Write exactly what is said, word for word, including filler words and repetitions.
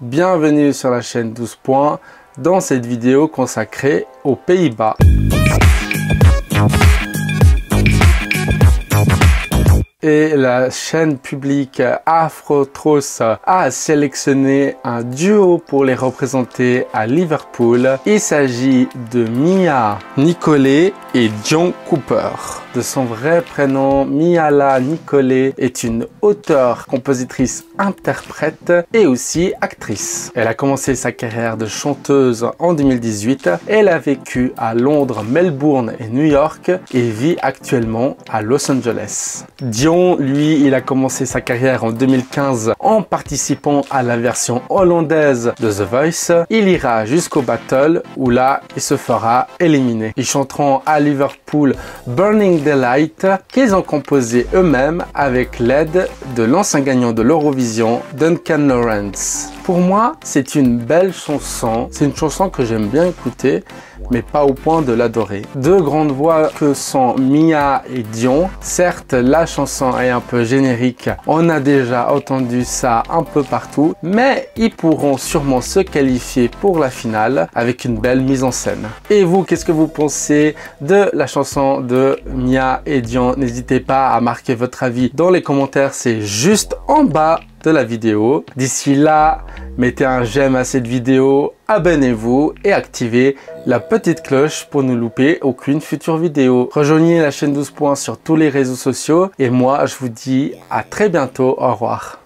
Bienvenue sur la chaîne douze points dans cette vidéo consacrée aux Pays-Bas. Et la chaîne publique Afrotros a sélectionné un duo pour les représenter à Liverpool. Il s'agit de Mia Nicolay et Dion Cooper. De son vrai prénom, Miala Nicolay est une auteure, compositrice, interprète et aussi actrice. Elle a commencé sa carrière de chanteuse en deux mille dix-huit. Elle a vécu à Londres, Melbourne et New York et vit actuellement à Los Angeles. Dion, lui, il a commencé sa carrière en deux mille quinze en participant à la version hollandaise de The Voice. Il ira jusqu'au battle où là, il se fera éliminer. Ils chanteront à Liverpool Burning Daylight qu'ils ont composé eux-mêmes avec l'aide de l'ancien gagnant de l'Eurovision, Duncan Lawrence. Pour moi, c'est une belle chanson. C'est une chanson que j'aime bien écouter, mais pas au point de l'adorer. Deux grandes voix que sont Mia et Dion. Certes, la chanson est un peu générique. On a déjà entendu ça un peu partout, mais ils pourront sûrement se qualifier pour la finale avec une belle mise en scène. Et vous, qu'est-ce que vous pensez de la chanson de Mia et Dion? N'hésitez pas à marquer votre avis dans les commentaires. C'est juste en bas de la vidéo. D'ici là, mettez un j'aime à cette vidéo, abonnez-vous et activez la petite cloche pour ne louper aucune future vidéo. Rejoignez la chaîne douze points sur tous les réseaux sociaux et moi je vous dis à très bientôt, au revoir.